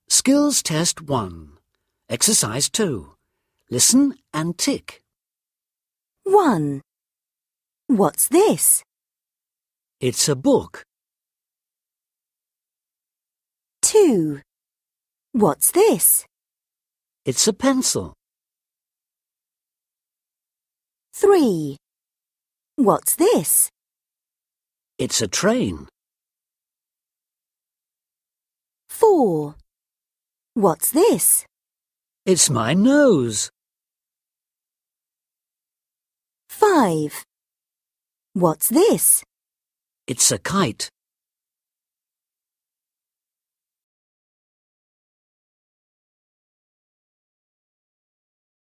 Skills Test 1. Exercise 2. Listen and tick. 1. What's this? It's a book. 2. What's this? It's a pencil. 3. What's this? It's a train. 4. What's this? It's my nose. 5. What's this? It's a kite.